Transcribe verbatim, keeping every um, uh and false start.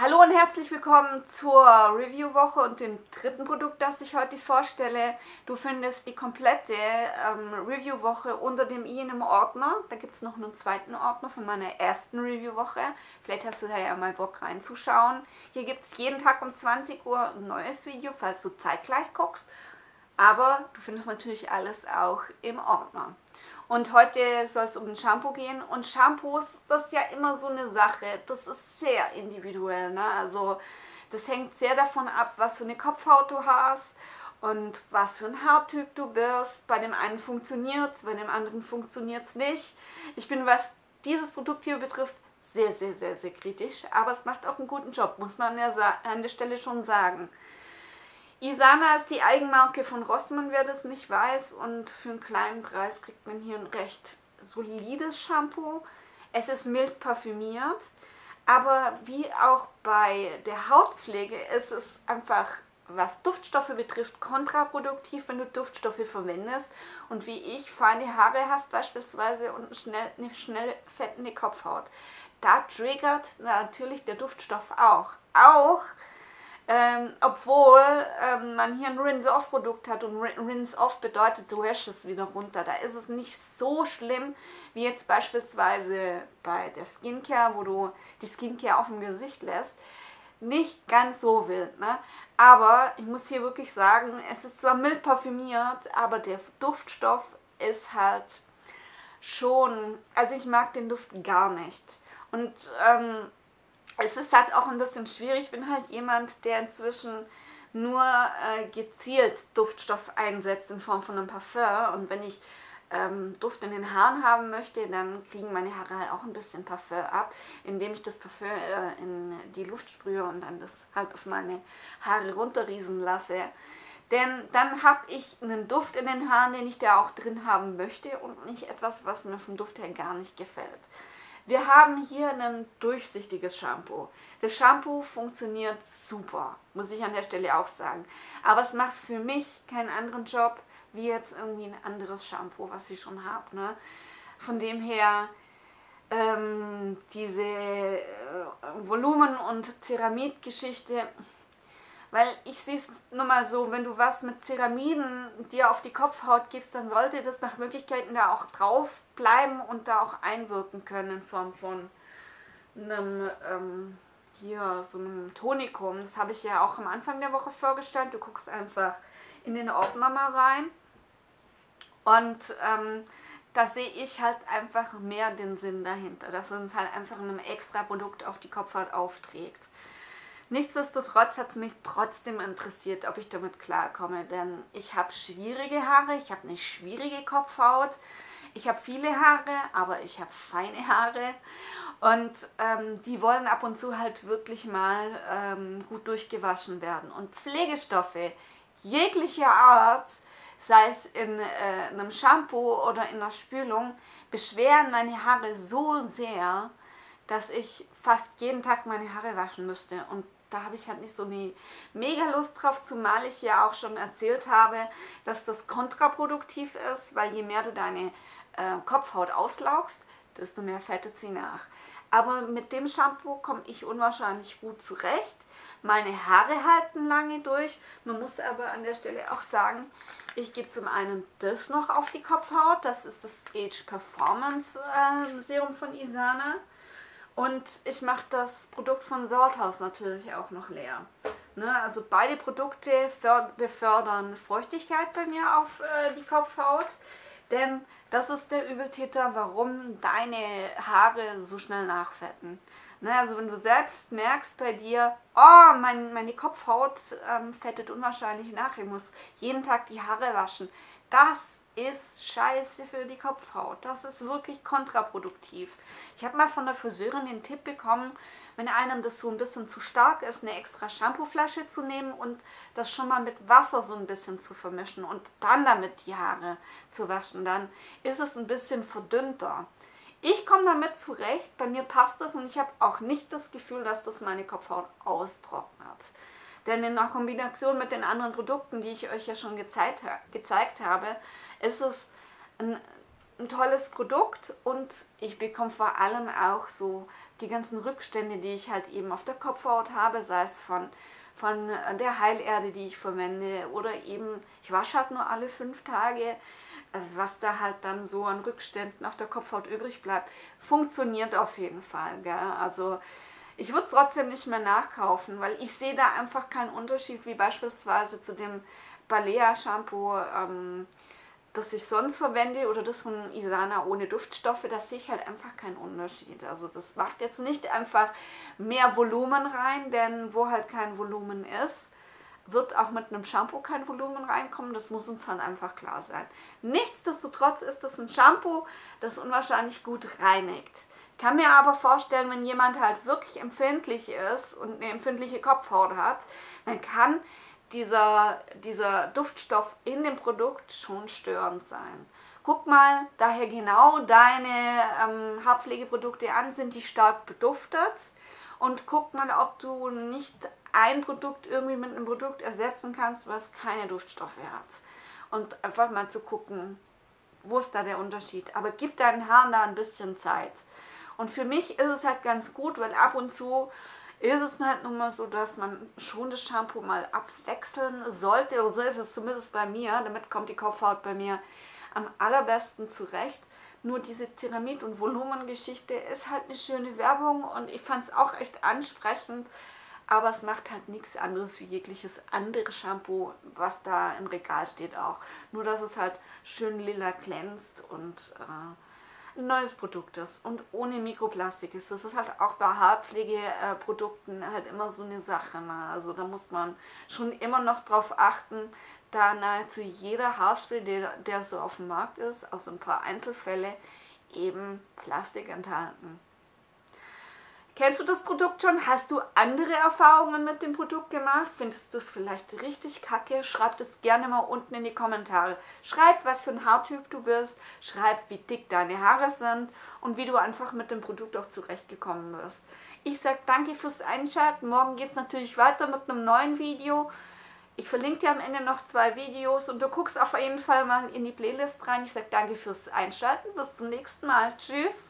Hallo und herzlich willkommen zur Review-Woche und dem dritten Produkt, das ich heute vorstelle. Du findest die komplette ähm, Review-Woche unter dem i in einem Ordner. Da gibt es noch einen zweiten Ordner von meiner ersten Review-Woche. Vielleicht hast du da ja mal Bock reinzuschauen. Hier gibt es jeden Tag um zwanzig Uhr ein neues Video, falls du zeitgleich guckst. Aber du findest natürlich alles auch im Ordner. Und heute soll es um ein Shampoo gehen. Und Shampoos, das ist ja immer so eine Sache. Das ist sehr individuell, ne? Also das hängt sehr davon ab, was für eine Kopfhaut du hast und was für ein Haartyp du bist. Bei dem einen funktioniert es, bei dem anderen funktioniert es nicht. Ich bin, was dieses Produkt hier betrifft, sehr, sehr, sehr, sehr kritisch. Aber es macht auch einen guten Job, muss man ja an der Stelle schon sagen. Isana ist die Eigenmarke von Rossmann, wer das nicht weiß, und für einen kleinen Preis kriegt man hier ein recht solides Shampoo. Es ist mild parfümiert, aber wie auch bei der Hautpflege ist es einfach, was Duftstoffe betrifft, kontraproduktiv, wenn du Duftstoffe verwendest und wie ich feine Haare hast beispielsweise und schnell, eine schnell fettende Kopfhaut. Da triggert natürlich der Duftstoff auch. Auch Ähm, obwohl ähm, man hier ein Rinse-Off-Produkt hat und Rinse-Off bedeutet, du wäschst es wieder runter. Da ist es nicht so schlimm wie jetzt beispielsweise bei der Skincare, wo du die Skincare auf dem Gesicht lässt. Nicht ganz so wild, ne? Aber ich muss hier wirklich sagen, es ist zwar mild parfümiert, aber der Duftstoff ist halt schon, also ich mag den Duft gar nicht. Und ähm, es ist halt auch ein bisschen schwierig. Ich bin halt jemand, der inzwischen nur äh, gezielt Duftstoff einsetzt in Form von einem Parfum. Und wenn ich ähm, Duft in den Haaren haben möchte, dann kriegen meine Haare halt auch ein bisschen Parfum ab, indem ich das Parfum äh, in die Luft sprühe und dann das halt auf meine Haare runterrieseln lasse. Denn dann habe ich einen Duft in den Haaren, den ich da auch drin haben möchte und nicht etwas, was mir vom Duft her gar nicht gefällt. Wir haben hier ein durchsichtiges Shampoo. Das Shampoo funktioniert super, muss ich an der Stelle auch sagen. Aber es macht für mich keinen anderen Job wie jetzt irgendwie ein anderes Shampoo, was ich schon habe. Ne? Von dem her, ähm, diese äh, Volumen- und Ceramid-Geschichte, weil ich sehe es nur mal so, wenn du was mit Ceramiden dir auf die Kopfhaut gibst, dann sollte das nach Möglichkeiten da auch drauf bleiben und da auch einwirken können in Form von einem, ähm, hier, so einem Tonikum. Das habe ich ja auch am Anfang der Woche vorgestellt. Du guckst einfach in den Ordner mal rein und ähm, da sehe ich halt einfach mehr den Sinn dahinter, dass uns halt einfach ein extra Produkt auf die Kopfhaut aufträgt. Nichtsdestotrotz hat es mich trotzdem interessiert, ob ich damit klarkomme, denn ich habe schwierige Haare, ich habe eine schwierige Kopfhaut, ich habe viele Haare, aber ich habe feine Haare und ähm, die wollen ab und zu halt wirklich mal ähm, gut durchgewaschen werden. Und Pflegestoffe jeglicher Art, sei es in äh, einem Shampoo oder in einer Spülung, beschweren meine Haare so sehr, dass ich fast jeden Tag meine Haare waschen müsste. Und da habe ich halt nicht so eine mega Lust drauf, zumal ich ja auch schon erzählt habe, dass das kontraproduktiv ist, weil je mehr du deine äh, Kopfhaut auslaugst, desto mehr fettet sie nach. Aber mit dem Shampoo komme ich unwahrscheinlich gut zurecht. Meine Haare halten lange durch. Man muss aber an der Stelle auch sagen, ich gebe zum einen das noch auf die Kopfhaut. Das ist das Age Performance äh, Serum von Isana. Und ich mache das Produkt von Salthouse natürlich auch noch leer. Ne, also beide Produkte befördern Feuchtigkeit bei mir auf äh, die Kopfhaut. Denn das ist der Übeltäter, warum deine Haare so schnell nachfetten. Ne, also wenn du selbst merkst bei dir, oh, mein, meine Kopfhaut ähm, fettet unwahrscheinlich nach, ich muss jeden Tag die Haare waschen. Das ist scheiße für die Kopfhaut. Das ist wirklich kontraproduktiv. Ich habe mal von der Friseurin den Tipp bekommen, wenn einem das so ein bisschen zu stark ist, eine extra Shampooflasche zu nehmen und das schon mal mit Wasser so ein bisschen zu vermischen und dann damit die Haare zu waschen. Dann ist es ein bisschen verdünnter. Ich komme damit zurecht, bei mir passt das und ich habe auch nicht das Gefühl, dass das meine Kopfhaut austrocknet. Denn in der Kombination mit den anderen Produkten, die ich euch ja schon gezeigt, gezeigt habe, ist es ein, ein tolles Produkt und ich bekomme vor allem auch so die ganzen Rückstände, die ich halt eben auf der Kopfhaut habe, sei es von, von der Heilerde, die ich verwende, oder eben, ich wasche halt nur alle fünf Tage, also was da halt dann so an Rückständen auf der Kopfhaut übrig bleibt, funktioniert auf jeden Fall. Gell? Also ich würde es trotzdem nicht mehr nachkaufen, weil ich sehe da einfach keinen Unterschied, wie beispielsweise zu dem Balea Shampoo, ähm, das ich sonst verwende, oder das von Isana ohne Duftstoffe. Da sehe ich halt einfach keinen Unterschied. Also das macht jetzt nicht einfach mehr Volumen rein, denn wo halt kein Volumen ist, wird auch mit einem Shampoo kein Volumen reinkommen. Das muss uns dann einfach klar sein. Nichtsdestotrotz ist das ein Shampoo, das unwahrscheinlich gut reinigt. Ich kann mir aber vorstellen, wenn jemand halt wirklich empfindlich ist und eine empfindliche Kopfhaut hat, dann kann dieser, dieser Duftstoff in dem Produkt schon störend sein. Guck mal daher genau deine ähm, Haarpflegeprodukte an, sind die stark beduftet, und guck mal, ob du nicht ein Produkt irgendwie mit einem Produkt ersetzen kannst, was keine Duftstoffe hat. Und einfach mal zu gucken, wo ist da der Unterschied. Aber gib deinen Haaren da ein bisschen Zeit. Und für mich ist es halt ganz gut, weil ab und zu ist es halt nun mal so, dass man schon das Shampoo mal abwechseln sollte. Oder so ist es zumindest bei mir. Damit kommt die Kopfhaut bei mir am allerbesten zurecht. Nur diese Ceramid- und Volumengeschichte ist halt eine schöne Werbung, und ich fand es auch echt ansprechend. Aber es macht halt nichts anderes wie jegliches andere Shampoo, was da im Regal steht auch. Nur, dass es halt schön lila glänzt und äh, ein neues Produkt ist und ohne Mikroplastik ist. Das ist halt auch bei Haarpflegeprodukten halt immer so eine Sache. Ne? Also da muss man schon immer noch drauf achten, da nahezu jeder Haarspray, der, der so auf dem Markt ist, aus ein paar Einzelfälle, eben Plastik enthalten. Kennst du das Produkt schon? Hast du andere Erfahrungen mit dem Produkt gemacht? Findest du es vielleicht richtig kacke? Schreib das gerne mal unten in die Kommentare. Schreib, was für ein Haartyp du bist. Schreib, wie dick deine Haare sind und wie du einfach mit dem Produkt auch zurechtgekommen bist. Ich sage danke fürs Einschalten. Morgen geht es natürlich weiter mit einem neuen Video. Ich verlinke dir am Ende noch zwei Videos und du guckst auf jeden Fall mal in die Playlist rein. Ich sage danke fürs Einschalten. Bis zum nächsten Mal. Tschüss.